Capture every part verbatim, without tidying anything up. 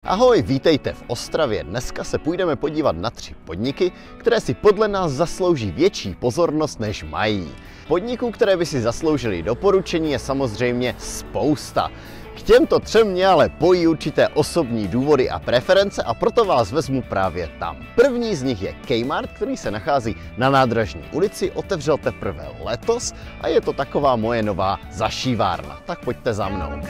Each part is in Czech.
Ahoj, vítejte v Ostravě. Dneska se půjdeme podívat na tři podniky, které si podle nás zaslouží větší pozornost, než mají. Podniků, které by si zasloužili doporučení, je samozřejmě spousta. K těmto třem mě ale pojí určité osobní důvody a preference a proto vás vezmu právě tam. První z nich je Kmart, který se nachází na Nádražní ulici, otevřel teprve letos a je to taková moje nová zašívárna. Tak pojďte za mnou.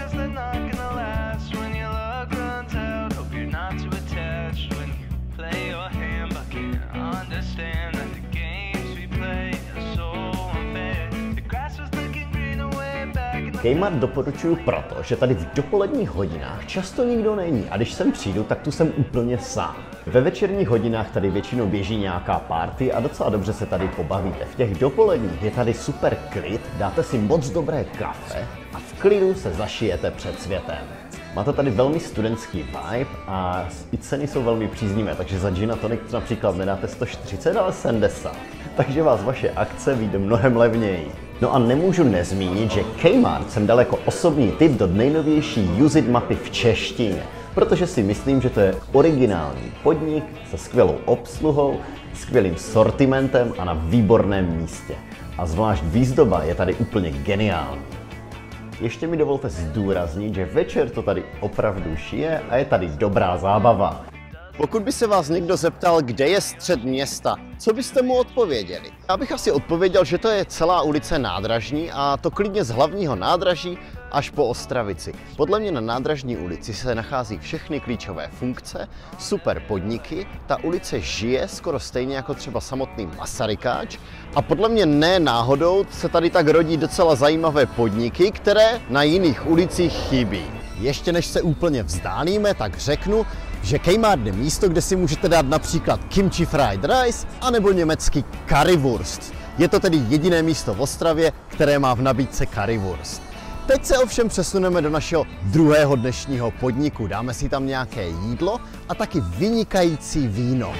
Kmart doporučuji proto, že tady v dopoledních hodinách často nikdo není a když sem přijdu, tak tu jsem úplně sám. Ve večerních hodinách tady většinou běží nějaká party a docela dobře se tady pobavíte. V těch dopoledních je tady super klid, dáte si moc dobré kafe a v klidu se zašijete před světem. Máte tady velmi studentský vibe a i ceny jsou velmi příznivé, takže za gin a tonic například nedáte sto čtyřicet, ale sedmdesát. Takže vás vaše akce vyjde mnohem levněji. No a nemůžu nezmínit, že Kmart jsem dal jako osobní tip do nejnovější Use It mapy v češtině, protože si myslím, že to je originální podnik se skvělou obsluhou, skvělým sortimentem a na výborném místě. A zvlášť výzdoba je tady úplně geniální. Ještě mi dovolte zdůraznit, že večer to tady opravdu šije a je tady dobrá zábava. Pokud by se vás někdo zeptal, kde je střed města, co byste mu odpověděli? Já bych asi odpověděl, že to je celá ulice Nádražní a to klidně z hlavního nádraží až po Ostravici. Podle mě na Nádražní ulici se nachází všechny klíčové funkce, super podniky, ta ulice žije skoro stejně jako třeba samotný Masarykáč a podle mě ne náhodou se tady tak rodí docela zajímavé podniky, které na jiných ulicích chybí. Ještě než se úplně vzdálíme, tak řeknu, že Kmart je místo, kde si můžete dát například kimchi fried rice anebo německý currywurst. Je to tedy jediné místo v Ostravě, které má v nabídce currywurst. Teď se ovšem přesuneme do našeho druhého dnešního podniku. Dáme si tam nějaké jídlo a taky vynikající víno.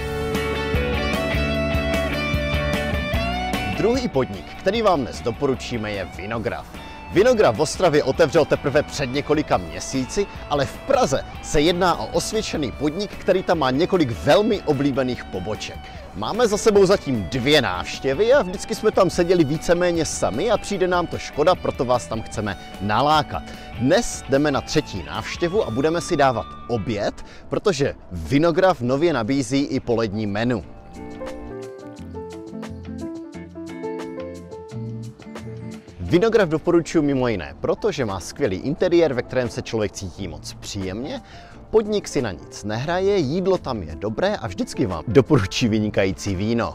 Druhý podnik, který vám dnes doporučíme, je Vinograf. Vinograf v Ostravě otevřel teprve před několika měsíci, ale v Praze se jedná o osvědčený podnik, který tam má několik velmi oblíbených poboček. Máme za sebou zatím dvě návštěvy a vždycky jsme tam seděli víceméně sami a přijde nám to škoda, proto vás tam chceme nalákat. Dnes jdeme na třetí návštěvu a budeme si dávat oběd, protože Vinograf nově nabízí i polední menu. Vinograf doporučuji mimo jiné, protože má skvělý interiér, ve kterém se člověk cítí moc příjemně, podnik si na nic nehraje, jídlo tam je dobré a vždycky vám doporučí vynikající víno.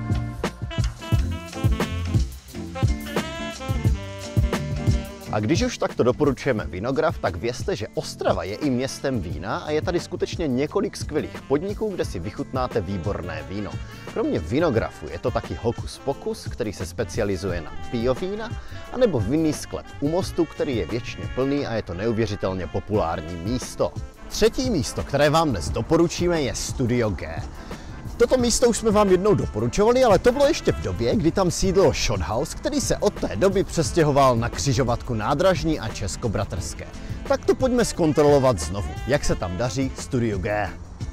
A když už takto doporučujeme Vinograf, tak vězte, že Ostrava je i městem vína a je tady skutečně několik skvělých podniků, kde si vychutnáte výborné víno. Kromě Vinografu je to taky Hokus Pokus, který se specializuje na biovína, anebo vinný sklep u Mostu, který je věčně plný a je to neuvěřitelně populární místo. Třetí místo, které vám dnes doporučíme, je Studio G. Toto místo už jsme vám jednou doporučovali, ale to bylo ještě v době, kdy tam sídlil Shot House, který se od té doby přestěhoval na křižovatku Nádražní a Českobratrské. Tak to pojďme zkontrolovat znovu, jak se tam daří Studio G.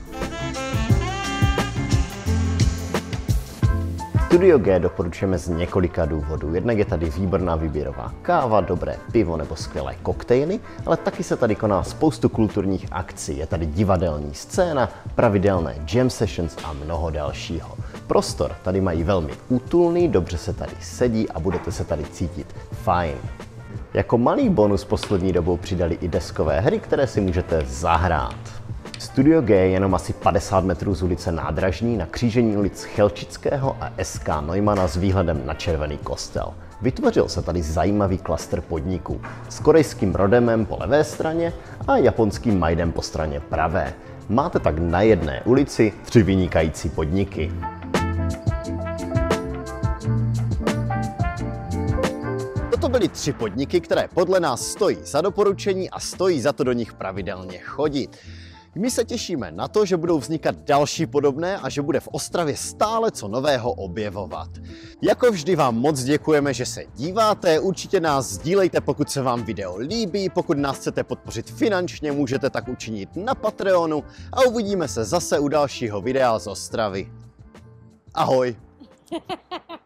Studio G doporučujeme z několika důvodů. Jednak je tady výborná výběrová káva, dobré pivo nebo skvělé koktejly, ale taky se tady koná spoustu kulturních akcí. Je tady divadelní scéna, pravidelné jam sessions a mnoho dalšího. Prostor tady mají velmi útulný, dobře se tady sedí a budete se tady cítit fajn. Jako malý bonus poslední dobou přidali i deskové hry, které si můžete zahrát. Studio G je jenom asi padesát metrů z ulice Nádražní na křížení ulic Chelčického a S K Neumana s výhledem na Červený kostel. Vytvořil se tady zajímavý klastr podniků s korejským Rodemem po levé straně a japonským Majdem po straně pravé. Máte tak na jedné ulici tři vynikající podniky. Toto byly tři podniky, které podle nás stojí za doporučení a stojí za to do nich pravidelně chodit. My se těšíme na to, že budou vznikat další podobné a že bude v Ostravě stále co nového objevovat. Jako vždy vám moc děkujeme, že se díváte, určitě nás sdílejte, pokud se vám video líbí, pokud nás chcete podpořit finančně, můžete tak učinit na Patreonu a uvidíme se zase u dalšího videa z Ostravy. Ahoj!